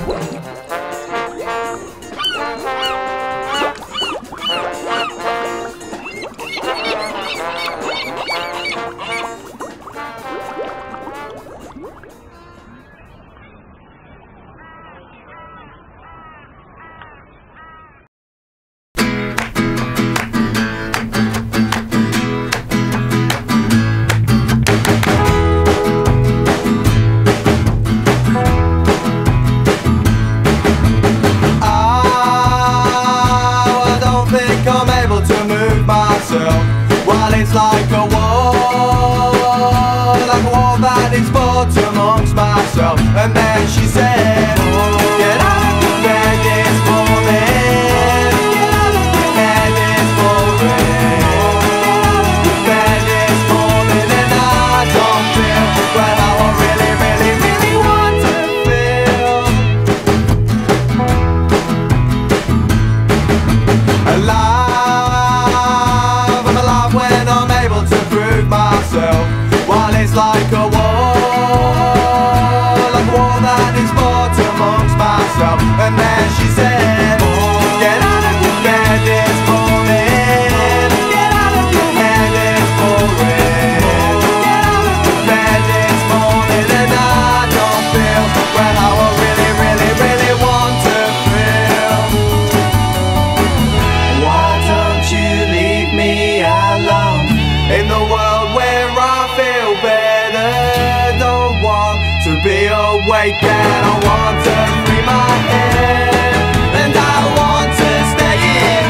Well, it's like a wall that is fought amongst myself. And then she said, get out of bed this morning, get out of bed this morning, get out of bed this morning. And I don't feel well, how I really, really, really want to feel alive. When I'm able to prove myself, while it's like a wall that is fought amongst myself. And then she said, get out of your bed this morning, get out of your head this morning, get out of your bed this morning. And I don't feel well, how I really, really, really want to feel. Why don't you leave me alone in the world where I feel better? Don't want to be awake and I want to free my head, and I want to stay in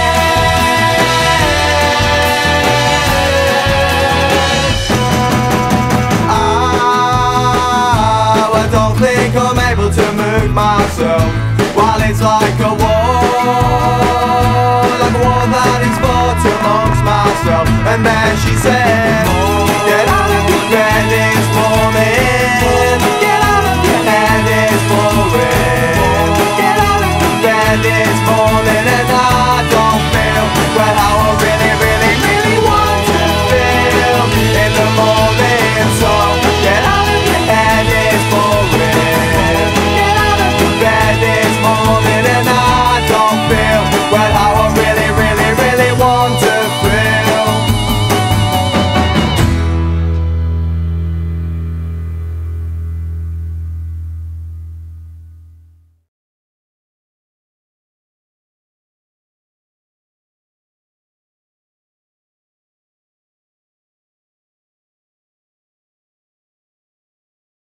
bed. I don't think I'm able to move myself, while it's like a wall that is fought amongst myself. And then she said,